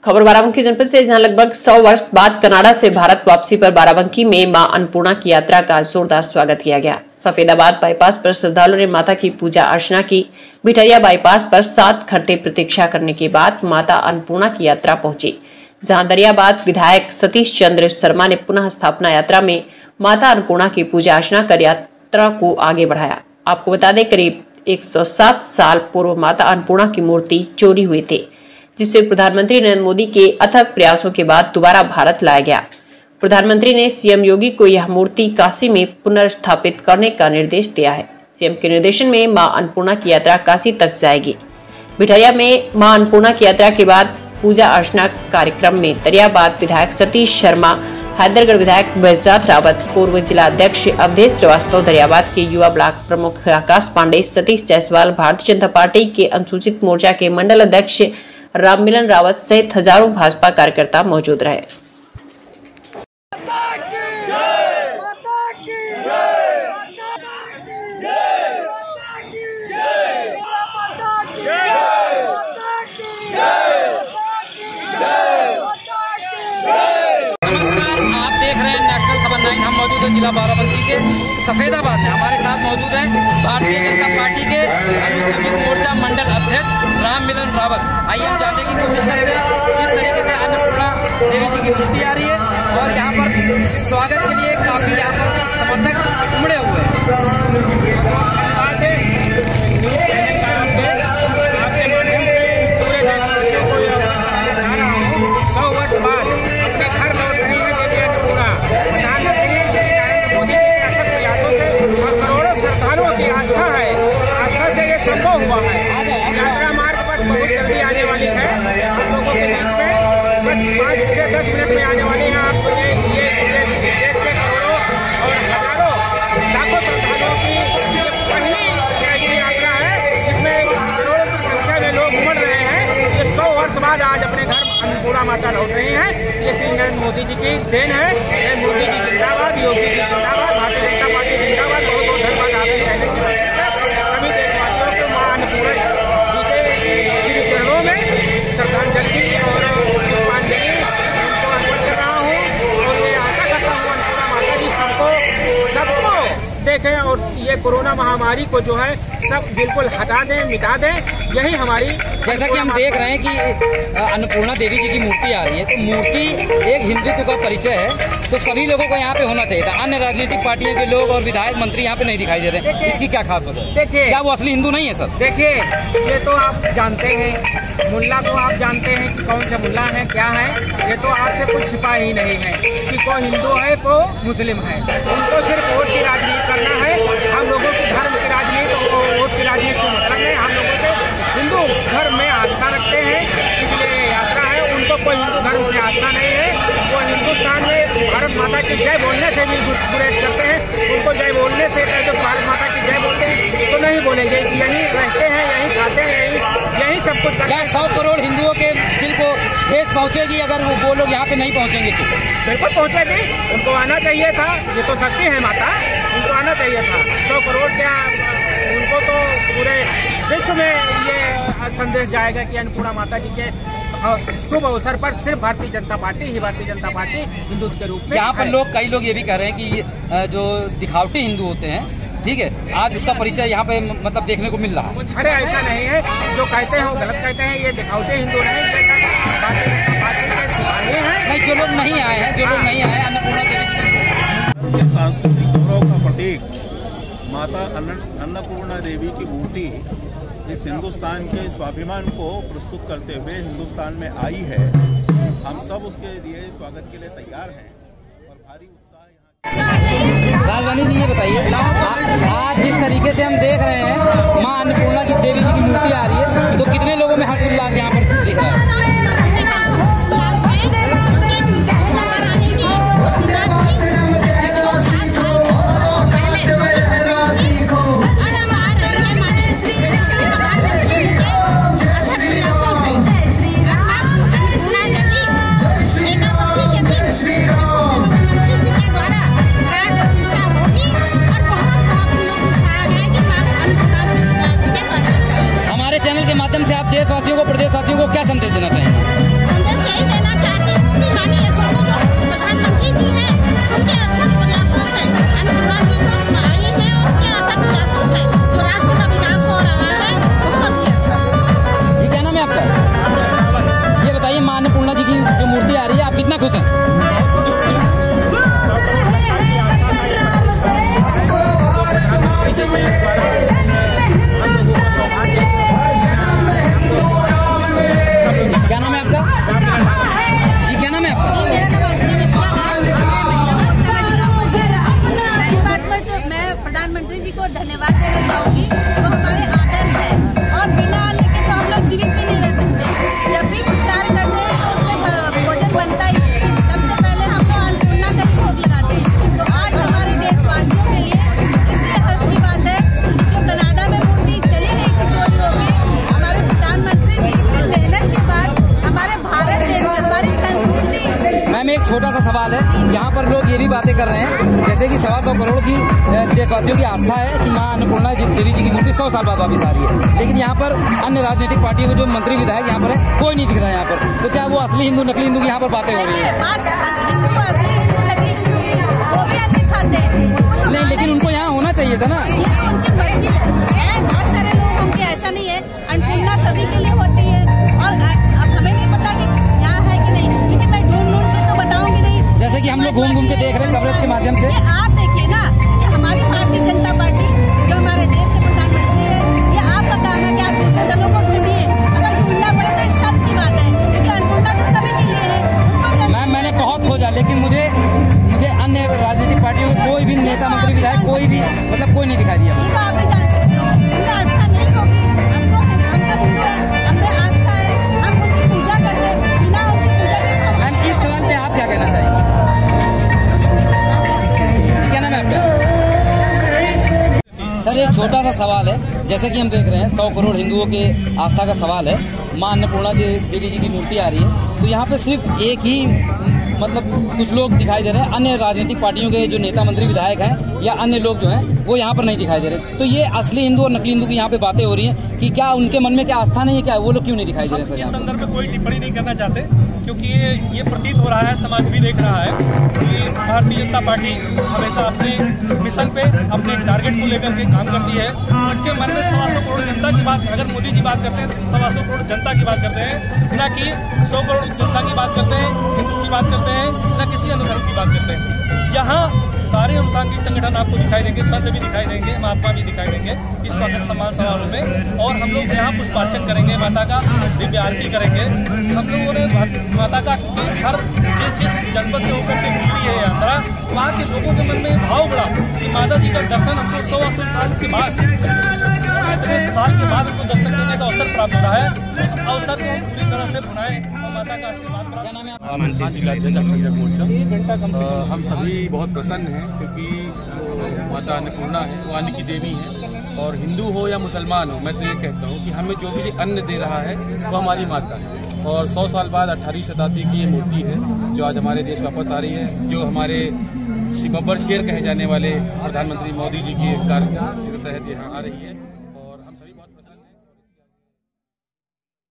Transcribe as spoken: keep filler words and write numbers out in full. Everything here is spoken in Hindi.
खबर बाराबंकी जनपद से, जहां लगभग सौ वर्ष बाद कनाडा से भारत वापसी पर बाराबंकी में मां अन्नपूर्णा की यात्रा का जोरदार स्वागत किया गया। सफेदाबाद बाईपास पर श्रद्धालुओं ने माता की पूजा अर्चना की। भिठरिया बाईपास पर सात घंटे प्रतीक्षा करने के बाद माता अन्नपूर्णा की यात्रा पहुंची, जहां दरियाबाद विधायक सतीश चंद्र शर्मा ने पुनः स्थापना यात्रा में माता अन्नपूर्णा की पूजा अर्चना कर यात्रा को आगे बढ़ाया। आपको बता दें, करीब एक सौ सात साल पूर्व माता अन्नपूर्णा की मूर्ति चोरी हुई थी, जिसे प्रधानमंत्री नरेंद्र मोदी के अथक प्रयासों के बाद दोबारा भारत लाया गया। प्रधानमंत्री ने सीएम योगी को यह मूर्ति काशी में पुनर्स्थापित करने का निर्देश दिया है। सीएम के निर्देशन में मां अन्नपूर्णा की यात्रा काशी तक जाएगी। भिठरिया में मां अन्नपूर्णा की यात्रा के बाद पूजा अर्चना कार्यक्रम में दरियाबाद विधायक सतीश शर्मा, हैदरगढ़ विधायक बैजनाथ रावत, पूर्व जिला अध्यक्ष अवधेश श्रीवास्तव, दरियाबाद के युवा ब्लॉक प्रमुख आकाश पांडे, सतीश जायसवाल, भारतीय जनता पार्टी के अनुसूचित मोर्चा के मंडल अध्यक्ष राममिलन रावत सहित हजारों भाजपा कार्यकर्ता मौजूद रहे। नमस्कार, आप देख रहे हैं नेशनल खबर नाइन। हम मौजूद हैं जिला बाराबंकी के सफेदाबाद में। हमारे साथ मौजूद हैं भारतीय जनता पार्टी के अनुसूचित मोर्चा मंडल अध्यक्ष राममिलन रावत। आइए हम जानने की कोशिश करते हैं किस तरीके से अन्नपूर्णा देवी जी की मूर्ति आ रही है और यहाँ पर स्वागत के लिए काफी यहाँ पर समर्थक उमड़े हुए हैं। सौ वर्ष बाद अपने घर लौट रही है देवी अन्नपूर्णा। प्रधानमंत्री नरेंद्र मोदी के अथक प्रयासों से और करोड़ों श्रद्धालुओं की आस्था है, आस्था से ये संभव हुआ है। यात्रा मार्ग बस बहुत जल्दी आने वाली है हम लोगों के बीच में, बस पाँच से दस मिनट में आने वाली है। आपको ये ये देश के करोड़ों और हजारों लाखों श्रद्धालुओं की ये पहली ऐसी यात्रा है जिसमें करोड़ों की संख्या में लोग उमड़ रहे हैं। ये सौ वर्ष बाद आज अपने घर अन्नपूर्णा माता लौट रही है। ये श्री नरेंद्र मोदी जी की देन है। मोदी जी जिंदाबाद, योगी जी जिंदाबाद, भारतीय जनता पार्टी जिंदाबाद। बहुत बहुत धन्यवाद आपके चैनल की वजह से सभी देशवासियों को मां अन्नपूर्णा जी के श्री चरणों में श्रद्धांजलि और पुष्पांजलि उनको अर्पण कर रहा हूँ और ये आशा करता हूँ अन्नपूर्णा माता जी सबको सबको देखें और ये कोरोना महामारी को जो है सब बिल्कुल हटा दें, मिटा दें। यही हमारी, जैसा कि हम देख रहे हैं कि अन्नपूर्णा देवी जी की मूर्ति आ रही है, तो मूर्ति एक हिंदुत्व का परिचय है, तो सभी लोगों को यहाँ पे होना चाहिए था। अन्य राजनीतिक पार्टियों के लोग और विधायक मंत्री यहाँ पे नहीं दिखाई दे रहे हैं, इसकी क्या खास वजह है? देखिए, क्या वो असली हिंदू नहीं है सर? देखिए, ये तो आप जानते हैं, मुल्ला को आप जानते हैं कि कौन से मुल्ला है, क्या है। ये तो आपसे कुछ छिपा ही नहीं है कि कोई हिंदू है, कोई मुस्लिम है। उनको सिर्फ वोट की राजनीति करना है। हम लोगों की धर्म की राजनीति और वोट की राजनीति से मतलब है। हम लोगों से हिंदू धर्म में आस्था रखते हैं, इसलिए ये यात्रा है। उनको कोई हिंदू धर्म से आस्था नहीं है। वो हिंदुस्तान में भारत माता की जय बोलने से भी गुरेज करते हैं। उनको जय बोलने से जो भारत माता की जय बोलते हैं तो नहीं बोलेंगे। यहीं रहते हैं, यहीं खाते हैं, यहीं यहीं सब कुछ करते हैं। सौ करोड़ हिंदुओं के दिल को ठेस पहुंचेगी अगर वो वो लोग यहाँ पे नहीं पहुंचेंगे तो? बिल्कुल पहुंचेगी। उनको आना चाहिए था। ये तो सबकी है माता, उनको आना चाहिए था। सौ करोड़ क्या, उनको तो पूरे विश्व में ये संदेश जाएगा कि अन्नपूर्णा माता जी के शुभ अवसर पर सिर्फ भारतीय जनता पार्टी ही भारतीय जनता पार्टी हिंदुत्व के रूप में। यहाँ पर लोग, कई लोग ये भी कह रहे हैं कि जो दिखावटी हिंदू होते हैं, ठीक है, आज उसका परिचय यहाँ पे मतलब देखने को मिल रहा है। अरे ऐसा नहीं है, जो कहते हैं वो गलत कहते हैं। ये दिखावटी हिंदू नहीं, जैसा भारतीय जनता पार्टी के सिपाही हैं। नहीं, जो लोग नहीं आए हैं, जो लोग नहीं आए अन्नपूर्णा देवी सांस्कृतिक गौरव का प्रतीक माता अन्नपूर्णा देवी की मूर्ति इस हिंदुस्तान के स्वाभिमान को प्रस्तुत करते हुए हिंदुस्तान में आई है। हम सब उसके लिए स्वागत के लिए तैयार हैं और भारी उत्साह। राजधानी जी, ये बताइए, आज जिस तरीके से हम देख रहे हैं मां अन्नपूर्णा की देवी जी की मूर्ति आ रही है, तो कितने लोगों में हर्षोल्लास यहाँ पर दिख रहा है? Yes. बहुत धन्यवाद देना चाहूंगी। वो हमारे आदर्श है और बिना अन्न के तो हम लोग जीवित भी नहीं रह सकते। जब भी कुछ कार्य करते हैं तो उसमें भोजन बनता ही है। सबसे पहले हम लोग अन्नपूर्णा का ही भोग लगाते हैं। तो आज हमारे देशवासियों के लिए इसलिए हर्ष की बात है कि जो कनाडा में मूर्ति चली गई थी चोरी होके, हमारे प्रधानमंत्री जी इतनी मेहनत के बाद हमारे भारत देश में हमारी संस्कृति। मैम एक छोटा सा सवाल है, यहाँ पर लोग ये भी बातें कर रहे हैं जैसे कि सवा सौ करोड़ की देशवासियों की आस्था है कि मां अन्नपूर्णा देवी जी की मूर्ति सौ साल बाद वापिस आ रही है, लेकिन यहाँ पर अन्य राजनीतिक पार्टियों के जो मंत्री विधायक यहाँ पर है कोई नहीं दिख रहा है यहाँ पर। तो क्या वो असली हिंदू नकली हिंदू की यहाँ पर बातें हो रही है? हिंदू असली हिंदू नकली हिंदू की वो भी अन्न खाते हैं, नहीं लेकिन उनको यहाँ होना चाहिए था ना। ये तो उनकी मर्जी है। बहुत सारे लोग उनके ऐसा नहीं है, अन्नपूर्णा सभी के लिए होती है और अब हमें नहीं पता कि यहाँ है कि नहीं, क्योंकि मैं ढूंढ ढूंढ के तो बताऊंगी नहीं। जैसे कि हम लोग घूम घूम के देख रहे हैं कवरेज के माध्यम से। आप देखिए ना कि हमारी भारतीय जनता पार्टी जो हमारे देश के प्रधानमंत्री है, ये आपका काम है कि आप दूसरे दलों को ढूंढिए। अगर ढूंढना पड़े तो शर्त की बात है, क्योंकि अन्नपूर्णा तो सभी के लिए है। मैम मैंने बहुत खोजा लेकिन मुझे मुझे अन्य राजनीतिक पार्टियों के कोई भी नेता मंत्री विधायक कोई भी मतलब कोई नहीं दिखाई दिया। ये तो आप भी जान सकते हो, उनका आस्था नहीं होगी। हम तो हम तो हिंदू है, हम में आस्था है, हम उनकी पूजा करते हैं। बिना उनकी पूजा के मैम इस सवाल पे आप क्या कहना चाहेंगे? क्या नाम है आपका? सर एक छोटा सा सवाल है, जैसे कि हम देख रहे हैं सौ करोड़ हिंदुओं के आस्था का सवाल है, मां अन्नपूर्णा देवी जी की मूर्ति आ रही है, तो यहाँ पे सिर्फ एक ही मतलब कुछ लोग दिखाई दे रहे हैं, अन्य राजनीतिक पार्टियों के जो नेता मंत्री विधायक हैं या अन्य लोग जो हैं वो यहाँ पर नहीं दिखाई दे रहे। तो ये असली हिंदू और नकली हिंदू की यहाँ पे बातें हो रही हैं कि क्या उनके मन में क्या आस्था नहीं है, क्या वो लोग क्यों नहीं दिखाई दे रहे? इस संदर्भ में कोई टिप्पणी नहीं करना चाहते, क्योंकि ये ये प्रतीत हो रहा है, समाज भी देख रहा है कि भारतीय जनता पार्टी हमेशा अपने मिशन पे अपने टारगेट को लेकर के काम करती है। उसके मन में सवा सौ करोड़ जनता की बात, अगर मोदी जी बात करते हैं तो सवा सौ करोड़ जनता की बात करते हैं, न कि सौ करोड़ जनता की बात करते हैं, हिंदू की बात करते हैं, न किसी अन्य धर्म की बात करते हैं। यहाँ सारे अनुसांगिक संगठन आपको दिखाई देंगे, संत भी दिखाई देंगे, महात्मा भी दिखाई देंगे इस स्वागत सम्मान समारोह में। और हम लोग यहाँ पुष्पार्चन करेंगे, माता का दिव्य आरती करेंगे। हम लोगों ने माता का हर जिस जिस जनपद से होकर के गुजरी है यात्रा, वहाँ के लोगों के मन में भाव बढ़ा कि माता जी का दर्शन हमको सौ अस्सी साल के बाद इतने साल के बाद हमको दर्शन करने का अवसर प्राप्त हो रहा है। उस अवसर को पूरी तरह से बनाए और माता का आशीर्वाद प्राप्त। हम सभी बहुत प्रसन्न हैं क्योंकि जो माता अन्नपूर्णा है वो अन्न की देवी है, और हिंदू हो या मुसलमान हो, मैं तो ये कहता हूँ कि हमें जो भी अन्न दे रहा है वो हमारी माता है। और सौ साल बाद अठारहवीं शताब्दी की ये मूर्ति है जो आज हमारे देश वापस आ रही है, जो हमारे बब्बर शेर कहे जाने वाले प्रधानमंत्री मोदी जी की कार्य के तहत यहाँ आ रही है।